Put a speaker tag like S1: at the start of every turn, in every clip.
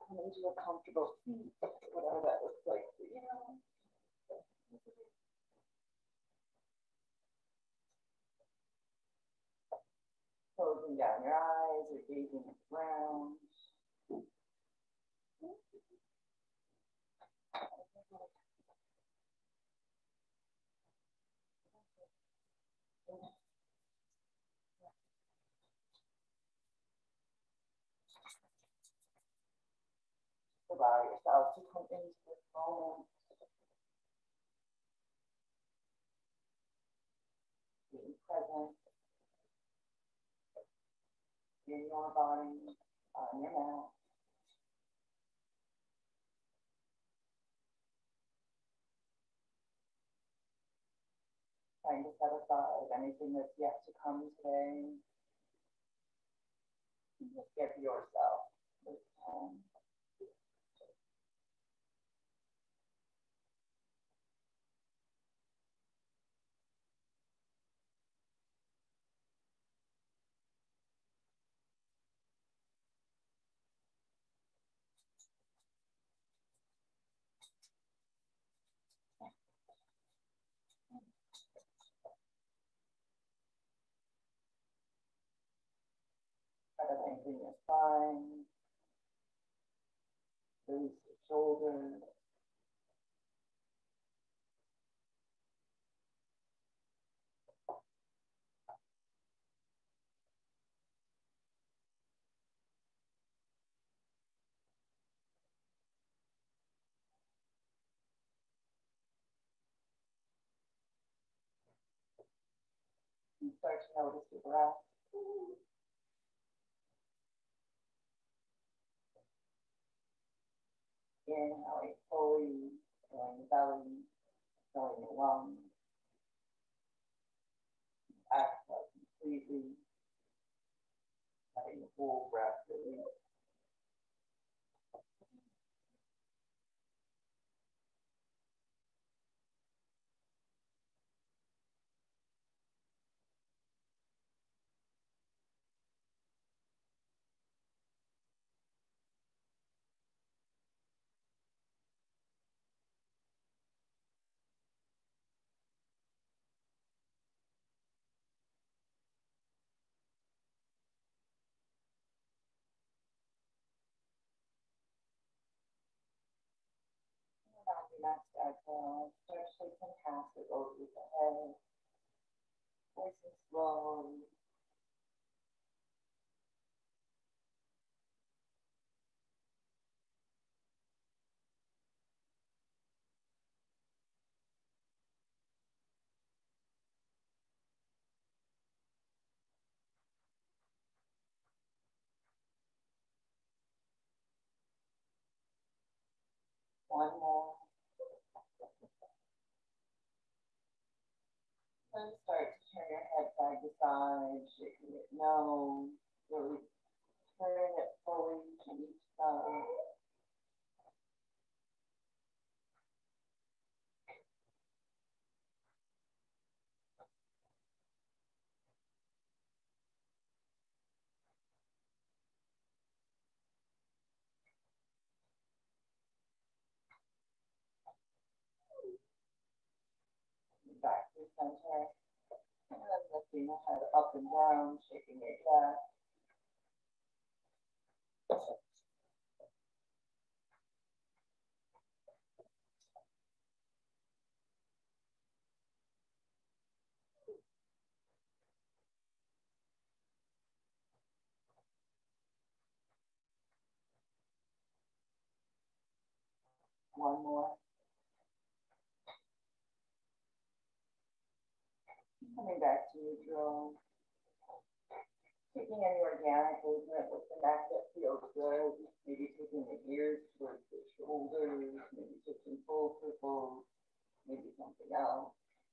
S1: come into a comfortable seat, whatever that looks like for you. Closing down your eyes or gazing at the ground. Allow yourself to come into this moment, being present in your body, on your mat. Trying to set aside anything that's yet to come today. And just give yourself this time. Try to lengthen your spine, release your shoulders. And start to notice your breath. Inhaling fully, filling the belly, filling the lungs. Exhale completely, letting the whole breath release. On the next exhale, start to take some passes over the head, nice and slow. One more. Then start to turn your head side to side, shaking it no, really turn it fully to each side. Back to center. And then lifting the head up and down, shaking your chest. One more. Coming back to neutral. Taking any organic movement with the neck that feels good. Maybe taking the ears towards the shoulders, maybe taking full circles, maybe something else.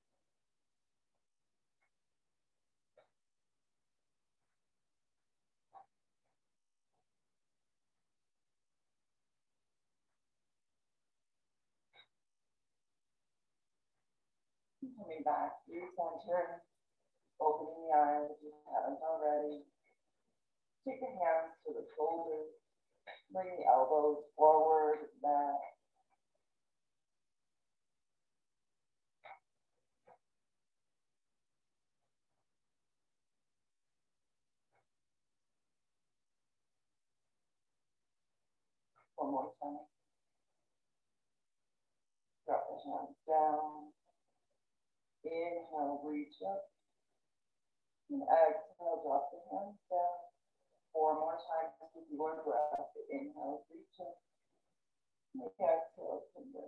S1: Coming back to center, opening the eyes if you haven't already. Take your hands to the shoulders, Bring the elbows forward, back. One more time. Drop the hands down. Inhale, reach up. And exhale, drop the hands down. 4 more times with your breath. Inhale, reach up. And exhale, convert.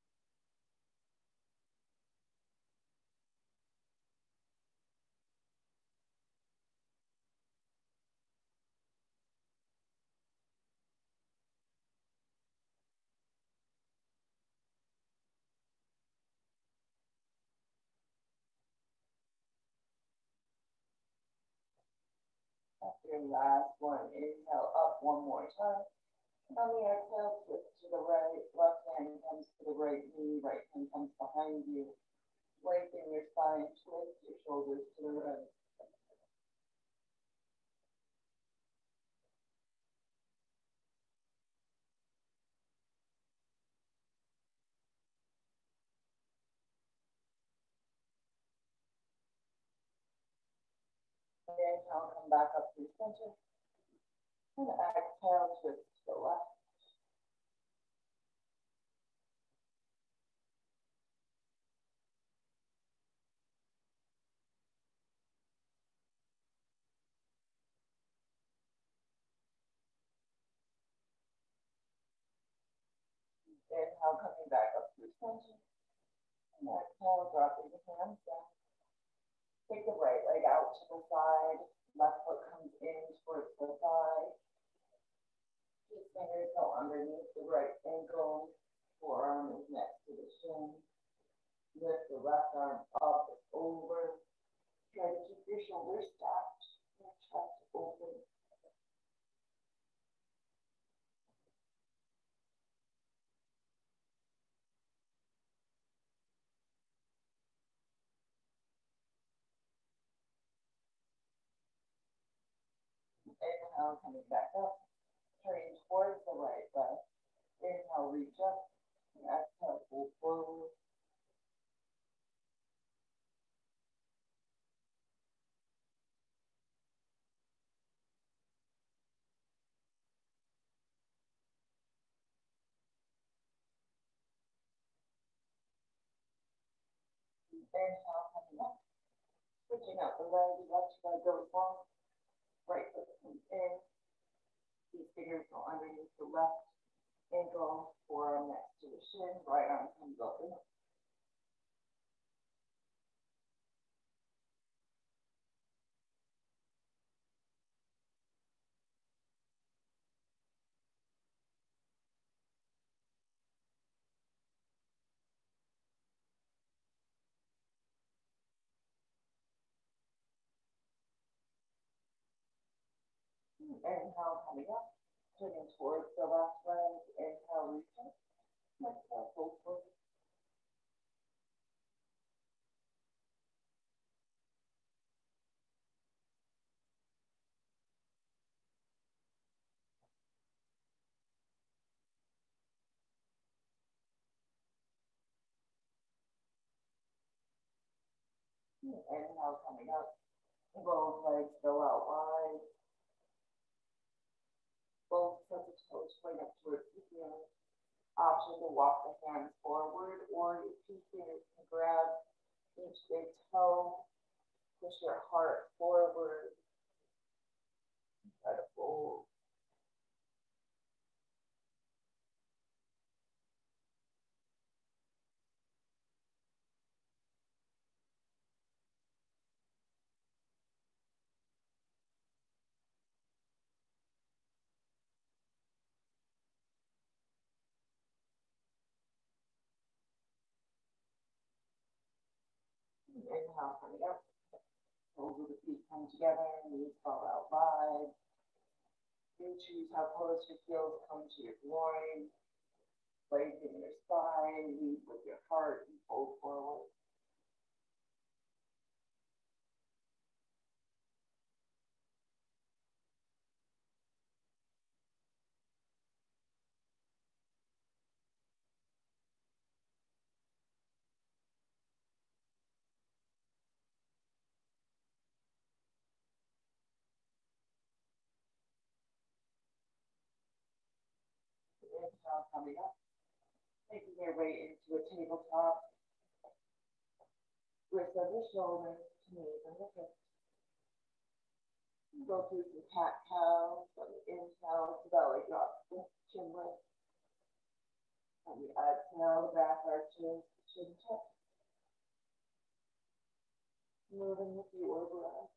S1: After your last one, inhale up one more time. And on the exhale, twist to the right. Left hand comes to the right knee. Right hand comes behind you. Lengthen your spine. Twist your shoulders to the right. Inhale, come back up to the center. And exhale, twist to the left. Inhale, coming back up to the center. And exhale, dropping the hands down. Take the right leg out to the side. Left foot comes in towards the thigh. His fingers go underneath the right ankle. Forearm is next to the shin. Lift the left arm up and over. Try to keep your shoulders stacked. Your chest open. Inhale, coming back up. Turning towards the right leg. Inhale, reach up. And exhale, pull forward. Inhale, coming up. Switching out the leg. Left leg goes long. Right foot comes in. These fingers go underneath the left ankle. Forearm next to the shin. Right arm comes up and up. Inhale, coming up. Turning towards the left leg. Inhale, reach up. Exhale, pull forward. Inhale, coming up. Both legs go out wide. Both sets of toes point up towards the ceiling. Option to walk the hands forward, or your two fingers can grab each big toe. Push your heart forward. Try to fold. Inhale, coming up. Soles of the feet come together, knees fall out wide. You choose how close your heels come to your groin. Lengthen your spine, lead with your heart, and fold forward. coming up, making your way into a tabletop. Twist of your shoulders to knees and the hips. Go through some cat-cows. On the inhale, the belly drops, the chin lift. On the exhale, the back arches, the chin tucks. Moving with your breath.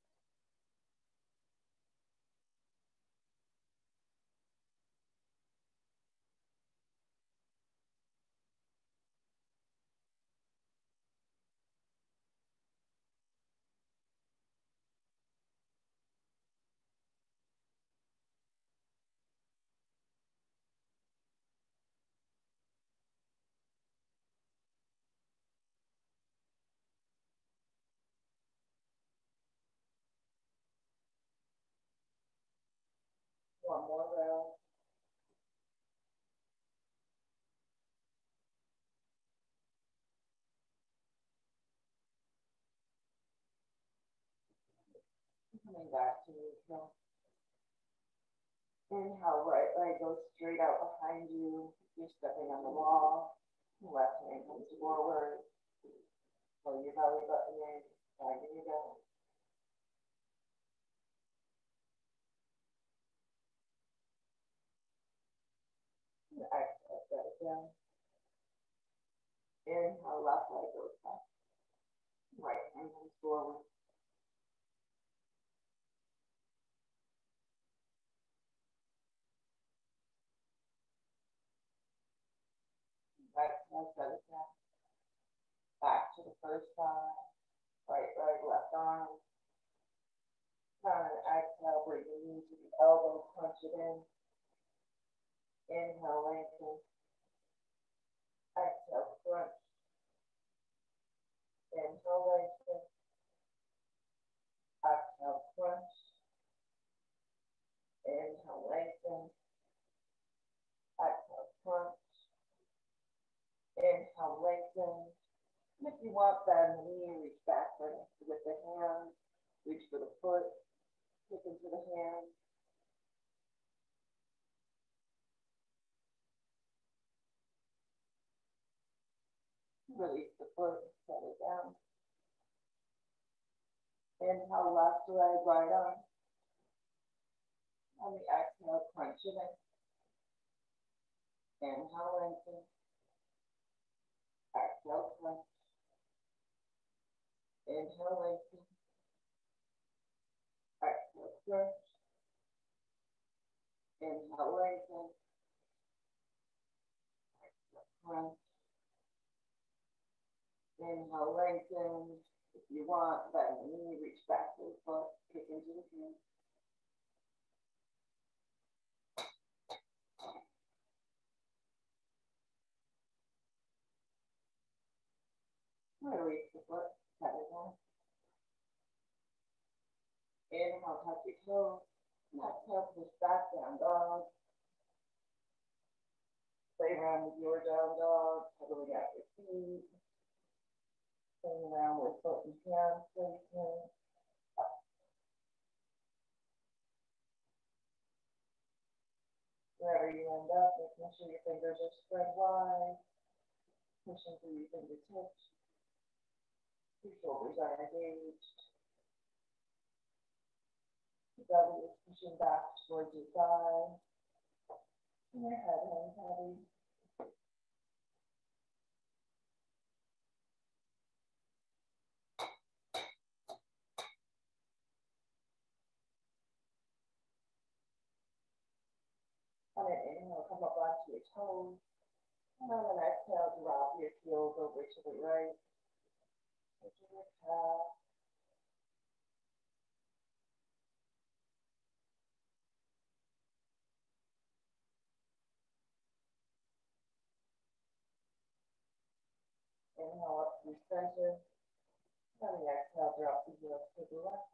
S1: One more round. Coming back to neutral. Inhale, right leg goes straight out behind you. You're stepping on the wall. Left hand comes forward. Pull your belly button in. Tighten your belly. Exhale, set it down. Inhale, left leg goes up. Right hand comes forward. Exhale, set it down. Back to the first side. Right leg, left arm. Down and exhale, bring the knee to the elbow, crunch it in. Inhale, lengthen. Exhale, crunch. Inhale, lengthen. Exhale, crunch. Inhale, lengthen. Exhale, crunch. Inhale, lengthen. And if you want, bend the knee, reach backward with the hand. Reach for the foot. Kick into the hand. Release the foot, set it down. Inhale, left leg, right arm. On the exhale, crunch it in. Inhale, lengthen. Exhale, crunch. Inhale, lengthen. Exhale, crunch. Inhale, lengthen. Exhale, crunch. Inhale, lengthen. If you want, bend the knee, reach back to the foot, kick into the hand. Release the foot, set it down. Inhale, touch your toes. Exhale, push back, down dog. Play around with your down dog, cuddling out your feet. Playing around with foot and hand placement. Wherever you end up, making sure your fingers are spread wide. Pushing through your fingertips. Your shoulders are engaged. The belly is pushing back towards your thigh. And your head hangs heavy. On an inhale, come up onto your toes. And on an exhale, drop your heels over to the right. Touching your calf. Inhale up through center. On the exhale, drop the heels to the left.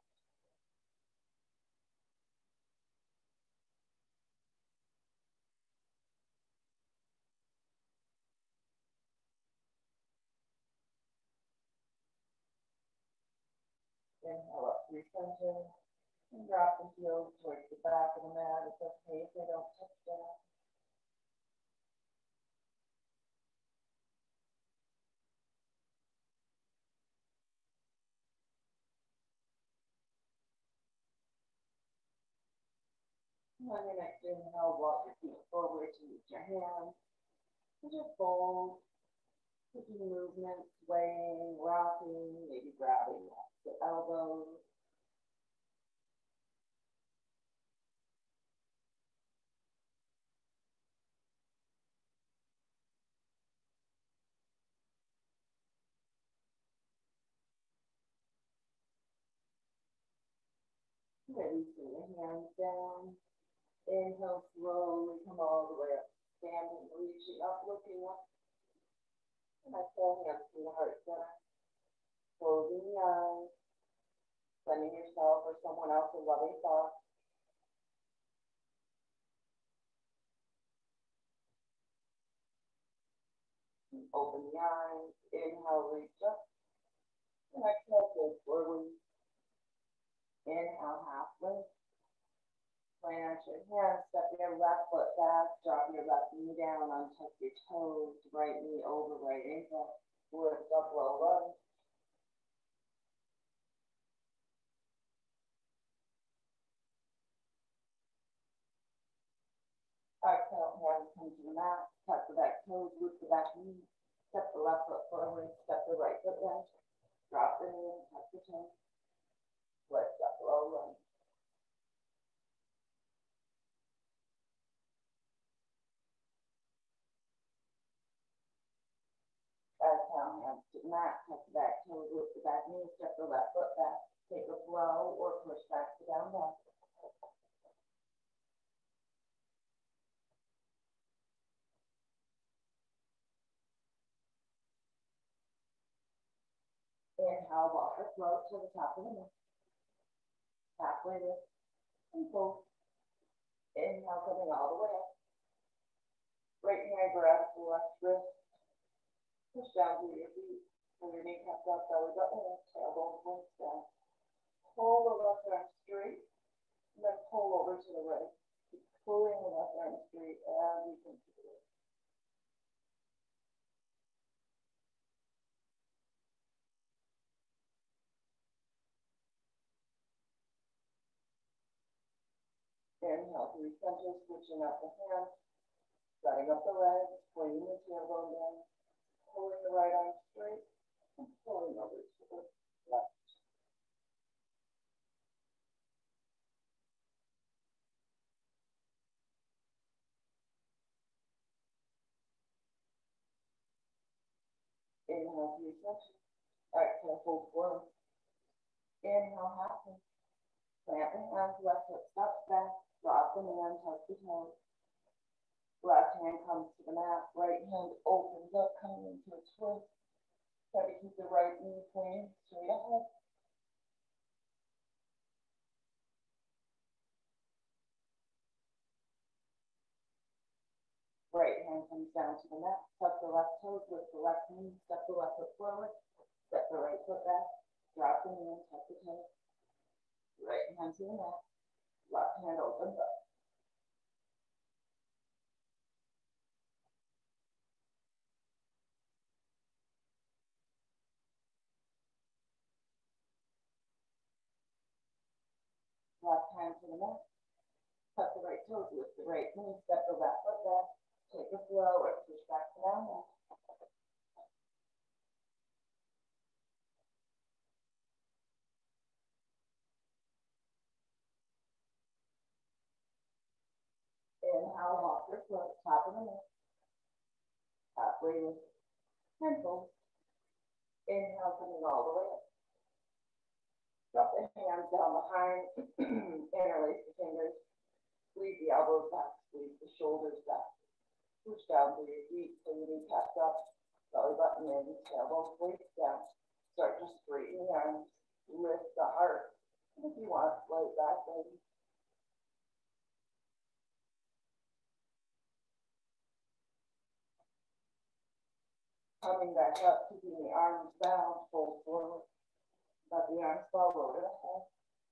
S1: Inhale up through center. And drop the heels towards the back of the mat. It's okay if they don't touch down. On your next inhale, walk your feet forward to use your hands. And just fold, taking movement, swaying, rocking, maybe grabbing the elbows. Releasing the hands down. Inhale, slowly come all the way up. Standing, reaching up, looking up. And exhale, hands to the heart center. Closing the eyes. Sending yourself or someone else a loving thought. Open the eyes. Inhale, reach up. And exhale, fold forward. Inhale, halfway. Plant your hands, step your left foot back, drop your left knee down, untuck your toes, right knee over right ankle, lift up low lunge. Exhale, hands come to the mat, tuck the back toes, lift the back knee, step the left foot forward, step the right foot down, drop the knee, tuck the toes, lift up low lunge. Exhale, hands to the mat, tuck the back toes, lift the back knee, step the left foot back, take a flow or push back to down dog. Inhale, walk or float to the top of the mat. Halfway lift and fold. Inhale, coming all the way up. Right hand grabs the left wrist. Push down through your feet. Pull your kneecaps up, belly button up, tailbone points down. Pull the left arm straight, and then pull over to the right. Keep pulling the left arm straight as you come to the right. Inhale, three center, switching up the hands, setting up the legs, pulling the tailbone down, pulling the right arm straight, and pulling over to the left. Inhale, three center. Exhale, fold forward. Inhale, halfway. Plant the hands, left foot steps back, drop the knee, tuck the toes. Left hand comes to the mat, right hand opens up, coming into a twist. Try to keep the right knee pointing straight ahead. Right hand comes down to the mat, tuck the left toes, lift the left knee, step the left foot forward, step the right foot back, drop the knee, tuck the toes. Right hand to the mat, left hand opens up. Left hand to the mat, tuck the right toes, lift the right knee, step the left foot back, take a flow or push back to down dog. Inhale, walk your foot, top of the mat. Halfway lift and fold. Inhale, coming all the way up. Drop the hands down behind, interlace the fingers, squeeze the elbows back, squeeze the shoulders back. Push down through your feet, pull your kneecaps up, belly button in, tailbone weights down. Start to straighten the arms, lift the heart. And if you want, float back in. Coming back up, keeping the arms bound, fold forward. Let the arms fall over the head.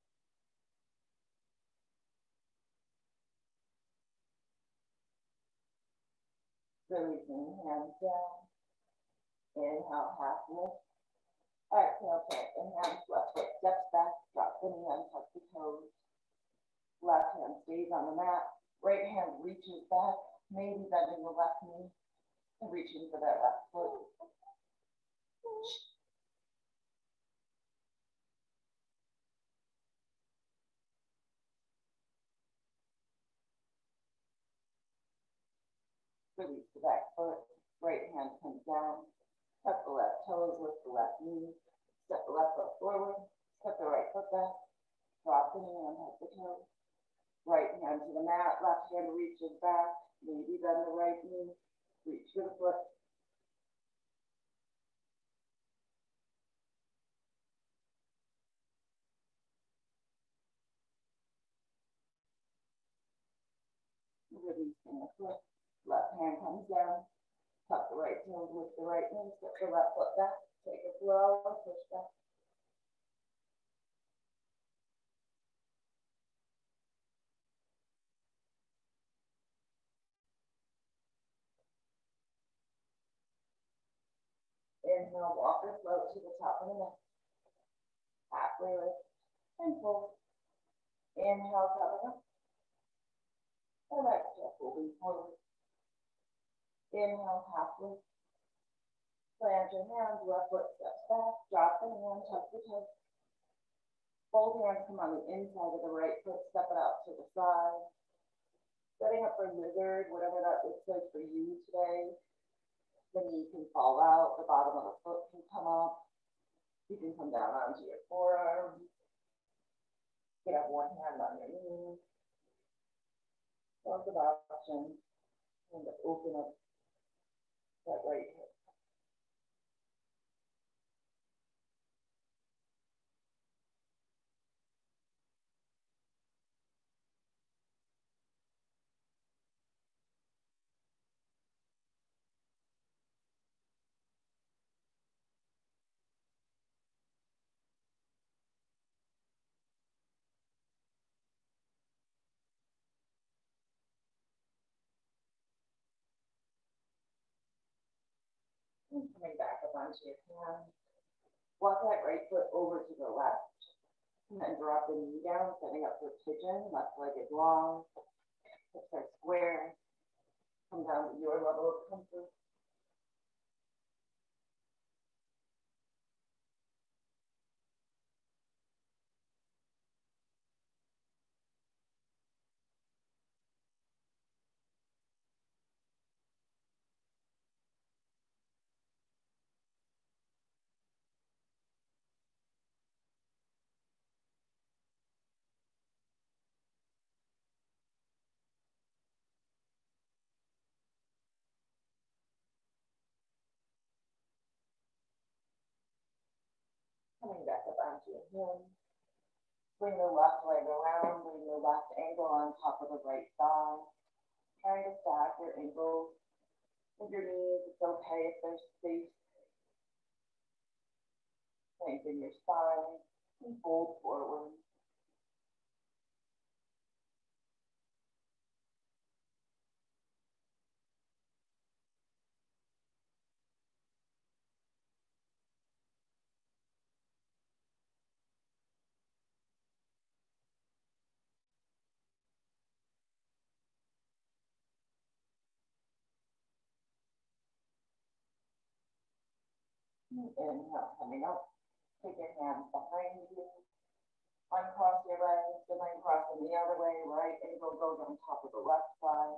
S1: Releasing hands down. Inhale, half lift. Exhale, plant the hands, left foot steps back, drop the knee, tuck the toes. Left hand stays on the mat, right hand reaches back, maybe bending the left knee and reaching for that left foot. Release the back foot, right hand comes down, tuck the left toes, lift the left knee, step the left foot forward, step the right foot back, drop the knee and tuck the toe. Right hand to the mat, left hand reaches back, maybe bend the right knee, reach for the foot. Releasing the foot, left hand comes down, tuck the right toes, lift the right knee, step the left foot back, take a slow push back. Inhale, walk or float to the top of the mat. Halfway lift and pull. Inhale, coming up. And exhale, moving forward. Inhale, half lift. Plant your hands, left foot steps back, drop the hand, tuck the toes. Both hands come on the inside of the right foot, step it out to the side. Setting up for lizard, whatever that looks like for you today. The knee can fall out, the bottom of the foot can come up. You can come down onto your forearm. You can have one hand on your knee. Lots of options. And to open up that right hip. And coming back up onto your hand. Walk that right foot over to the left. And then drop the knee down, setting up for pigeon. Left leg is long. Hips are square. Come down to your level of comfort. Coming back up onto your hand. Bring the left leg around, bring the left ankle on top of the right thigh. Trying to stack your ankles with your knees. It's okay if there's space. Lengthen your spine and fold forward. Inhale, coming up. Take your hands behind you. Uncross your legs, and then cross them the other way. Right ankle goes on top of the left thigh.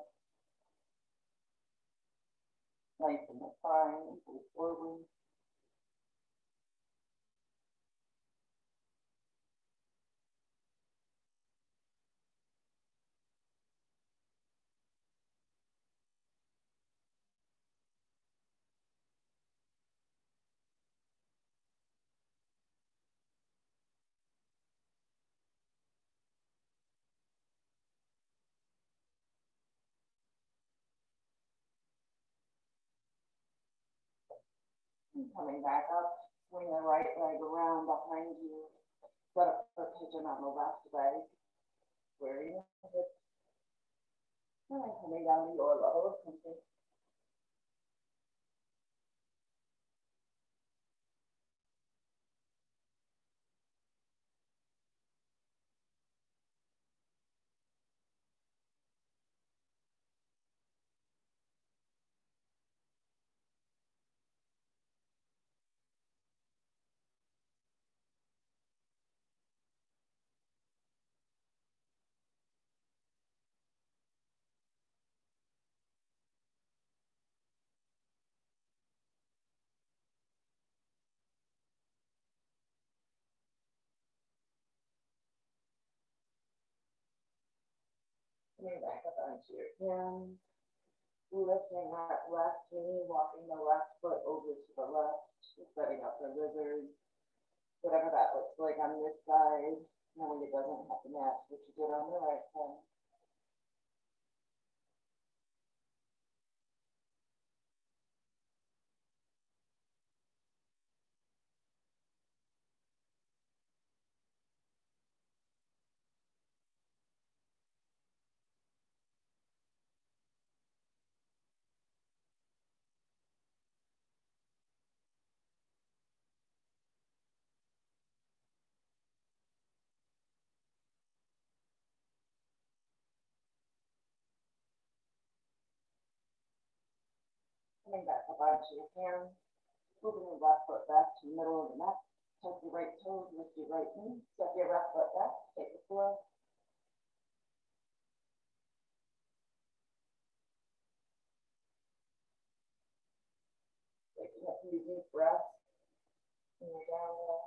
S1: Lengthen the spine and pull forward. And coming back up, swing the right leg around behind you. Set up for pigeon on the left leg. Squaring the hips. And then coming down to your level of comfort. Coming back up onto your hands, lifting that left knee, walking the left foot over to the left, setting up the lizard, whatever that looks like on this side, knowing it doesn't have to match what you did on the right side. Coming back up onto your hands, moving your left foot back to the middle of the mat. Tuck your right toes, lift your right knee, step your left foot back, take the floor. Taking a few deep breaths when you're down there.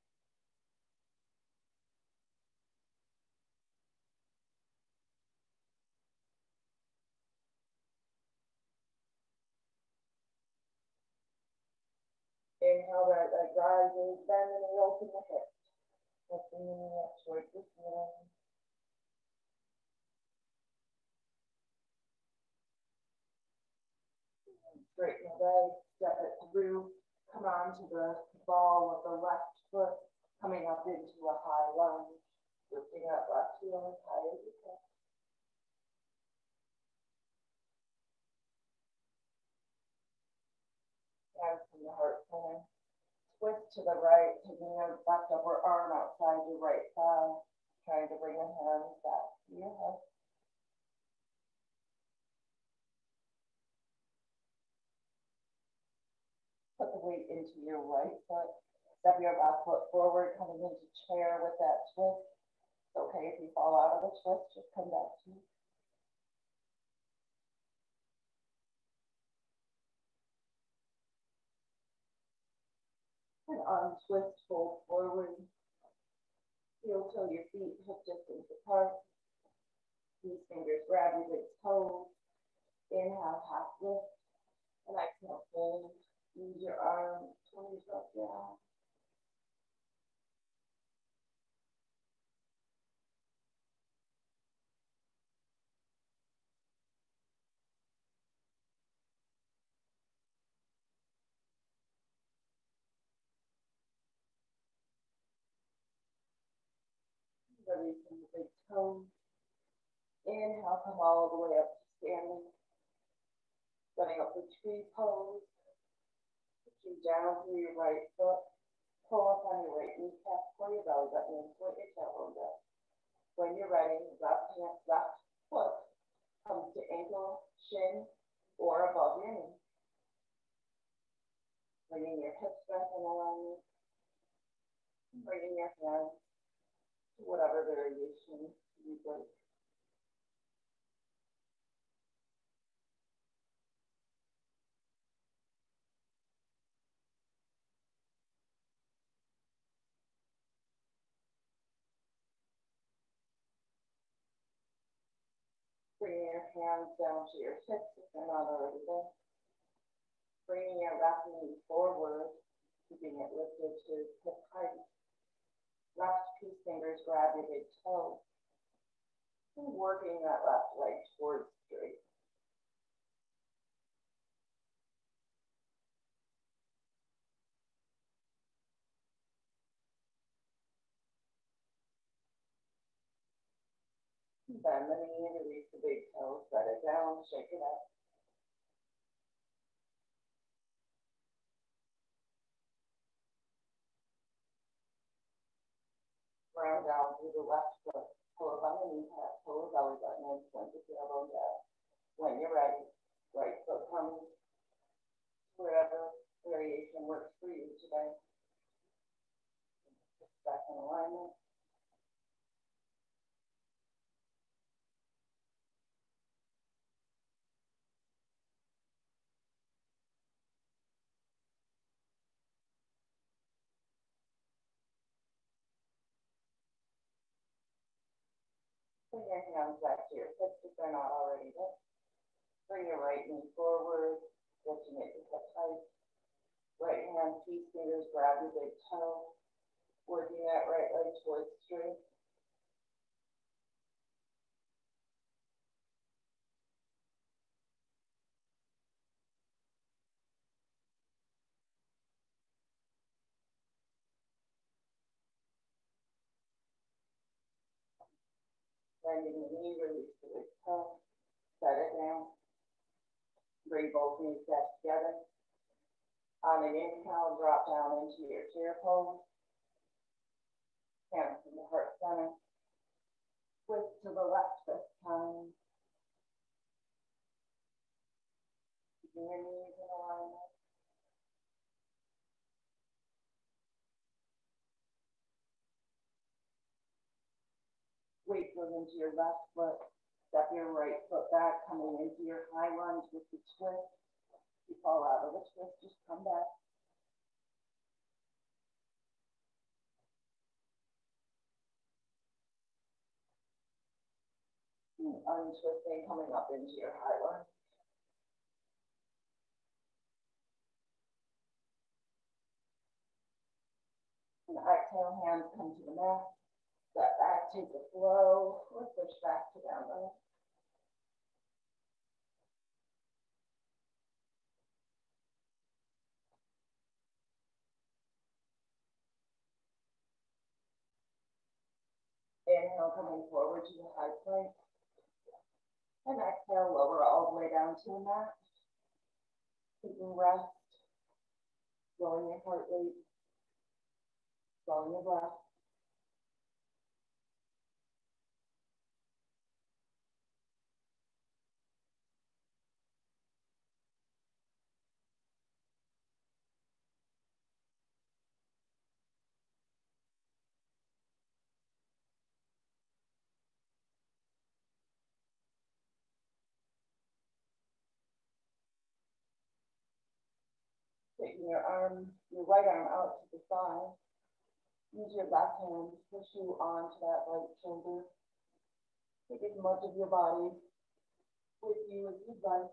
S1: Inhale, right leg rises, bend the knee, open the hip. Lifting the knee up towards the ceiling. Straighten the leg, step it through, come on to the ball of the left foot, coming up into a high lunge, lifting up left heel as high as you can. Hands from the heart center. Twist to the right, taking your left upper arm outside your right thigh, trying to bring your hands back to your head. Put the weight into your right foot. Step your left foot forward, coming into chair with that twist. It's okay if you fall out of the twist, just come back to it. And arm twist, fold forward. Heel toe your feet hip distance apart. These fingers grab your big toes. Inhale, half lift. And exhale, fold. Use your arms, pull yourself down. Releasing the big toes. Inhale, come all the way up to standing. Setting up the tree pose. Pushing down through your right foot. Pull up on your right kneecap, pull your belly button in, point your tailbone down. When you're ready, left foot comes to ankle, shin, or above your knee. Bringing your hips back in alignment. Bringing your hands to whatever variation you like. Bringing your hands down to your hips if they're not already there. Bringing your left knee forward, keeping it lifted to hip height. Left peace fingers grab your big toe. And working that left leg towards straight. Bend the knee and release the big toe. Set it down, shake it up. Round down through the left foot. Pull up on the kneecap, pull the belly button in, point the tailbone down. When you're ready, right foot comes wherever variation works for you today. Just back in alignment. Bring your hands back to your hips if they're not already there. Bring your right knee forward, stretching it to hip height. Right hand, peace fingers grab your big toe, working that right leg towards straight. Bending the knee, release the big toe, set it down. Bring both knees back together. On an inhale, drop down into your chair pose. Hands in the heart center. Twist to the left this time. Keeping your knees in alignment. Weight goes into your left foot. Step your right foot back, coming into your high lunge with the twist. You fall out of the twist, just come back. Untwisting, coming up into your high lunge. And exhale, hands come to the mat. Step back, take the flow, or push back to down dog. Inhale, coming forward to the high plank. And exhale, lower all the way down to the mat. Taking rest, slowing your heart rate, slowing your breath. Taking your right arm out to the side. Use your left hand to push you onto that right shoulder. Take as much of your body with you as you'd like.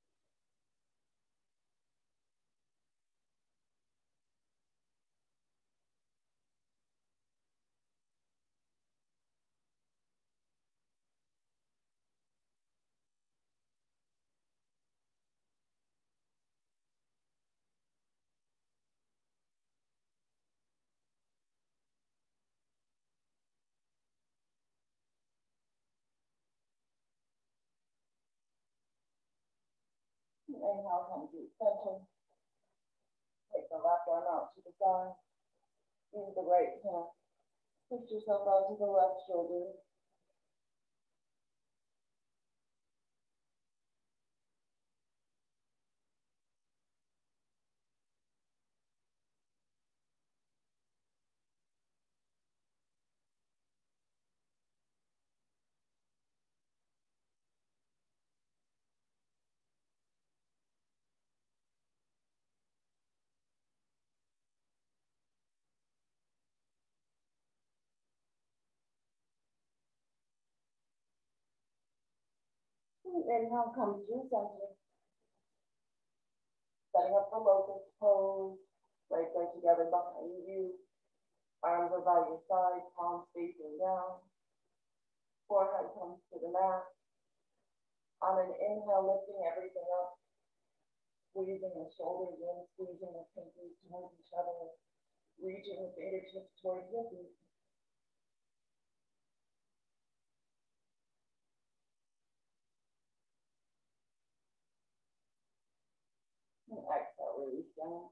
S1: Inhale, come to extension. Take the left arm out to the side. Use the right hand. Push yourself out to the left shoulder. Inhale, come to center. Setting up the locust pose. Legs are together behind you. Arms are by your side, palms facing down. Forehead comes to the mat. On an inhale, lifting everything up. Squeezing the shoulders in, squeezing the pinkies towards each other. Reaching the fingertips towards your feet. And exhale, release down.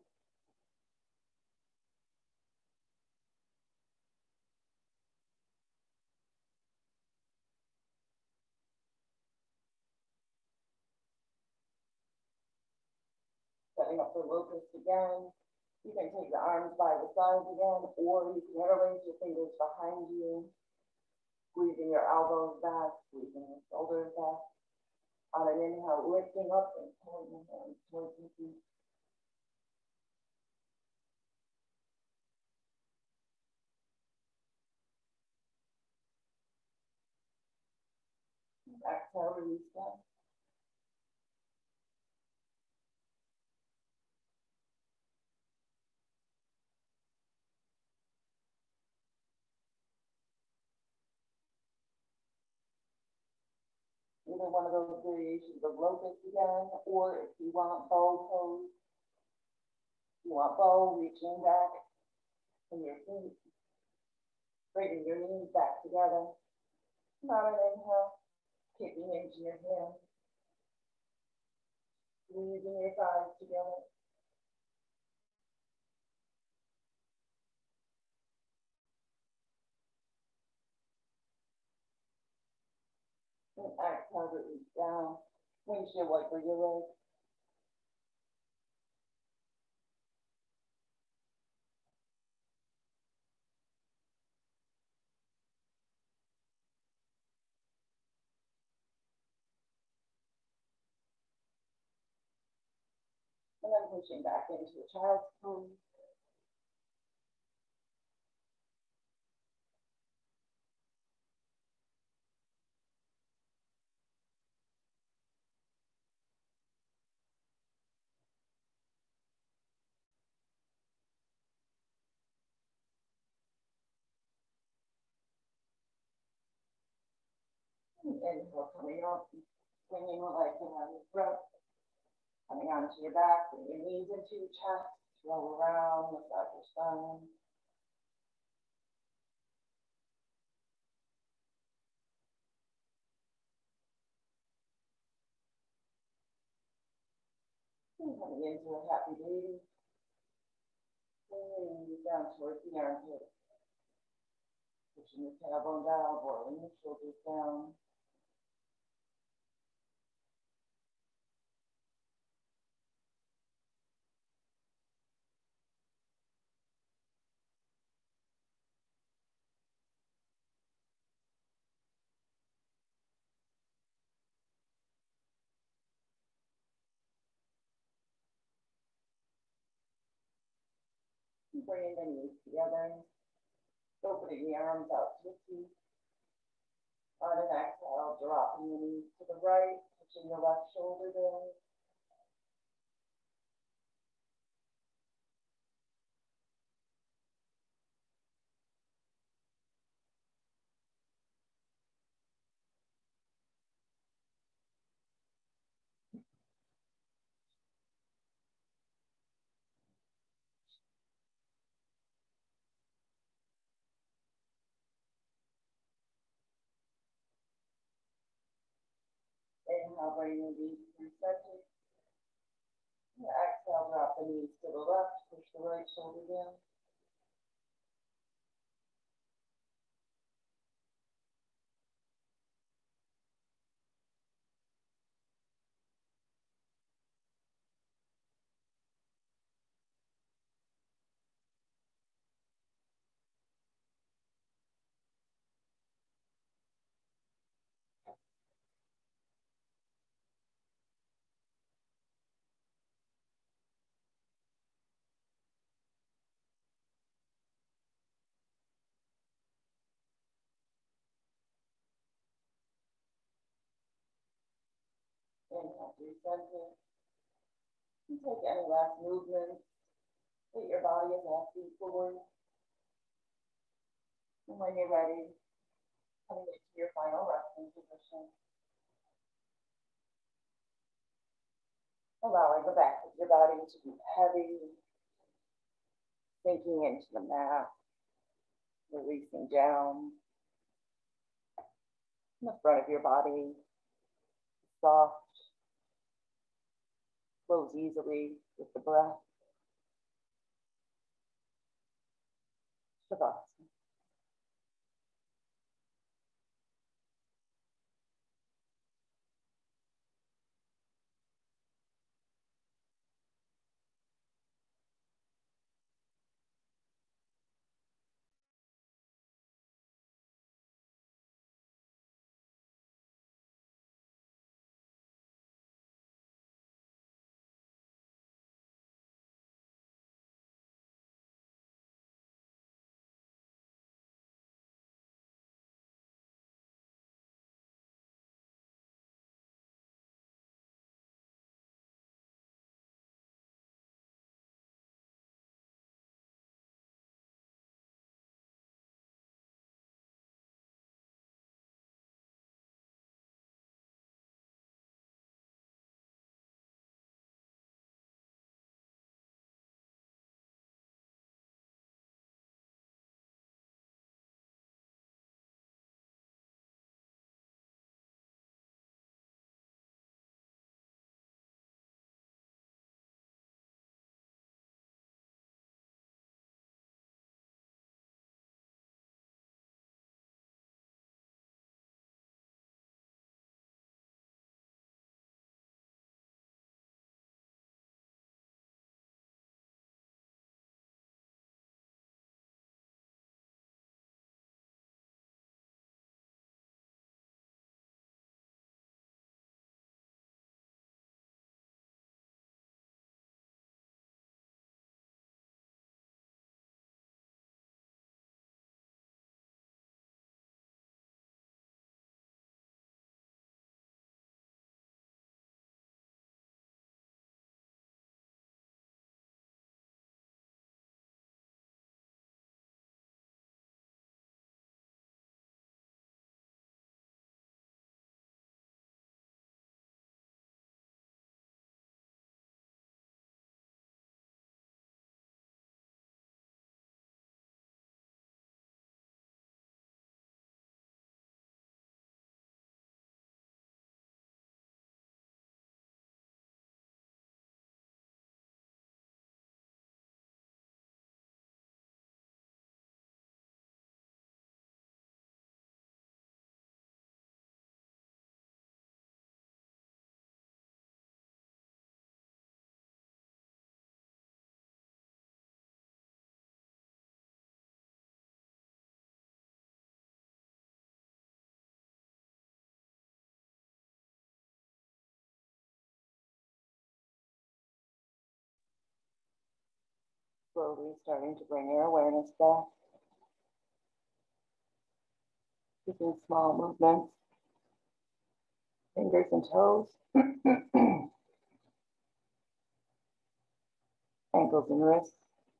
S1: Setting up the locust again. You can take the arms by the sides again, or you can interlace your fingers behind you. Squeezing your elbows back, squeezing your shoulders back. On an inhale, lifting up and pulling your hands towards your feet. Exhale, release them. Either one of those variations of locust again, or if you want bow pose, you want bow, reaching back in your feet, bringing your knees back together. Not an inhale, kicking into your hands, squeezing your thighs together. And exhale, release down. Windshield wiper your legs. And then pushing back into a child's pose. Inhale, coming up, swinging the legs around your throat, coming onto your back, bring your knees into your chest, roll around, massage your spine. And coming into a happy baby, bringing you down towards the armpit, pushing the tailbone down, rolling your shoulders down. Bringing the knees together, opening the arms out to the feet. On an exhale, dropping the knees to the right, touching the left shoulder down. Inhale, bring the knees through center. Exhale, drop the knees to the left, push the right shoulder down. Inhale through center. And take any last movements that your body is asking for. And when you're ready, coming into your final resting position. Allowing the back of your body to be heavy, sinking into the mat, releasing down. And the front of your body, soft, flows easily with the breath. Shavasana. Slowly starting to bring your awareness back. Using small movements, fingers and toes, ankles and wrists.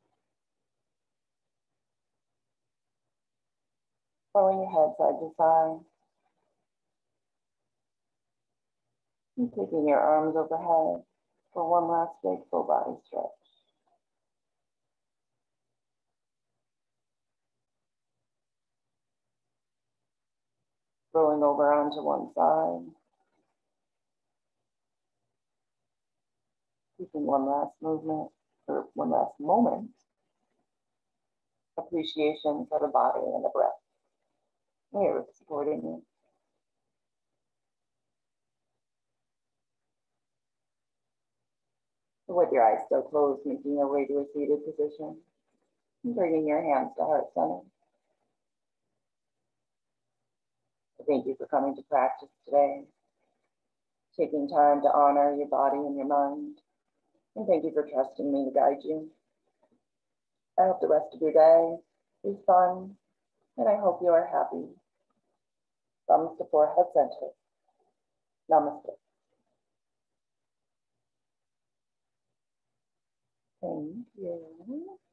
S1: Rolling your head side to side. And taking your arms overhead for one last big full body stretch. Rolling over onto one side. Keeping one last movement, or one last moment. Appreciation for the body and the breath. Here, supporting you. With your eyes still closed, making your way to a seated position. And bringing your hands to heart center. Thank you for coming to practice today. Taking time to honor your body and your mind. And thank you for trusting me to guide you. I hope the rest of your day is fun, and I hope you are happy. Thumbs to forehead center. Namaste. Thank you.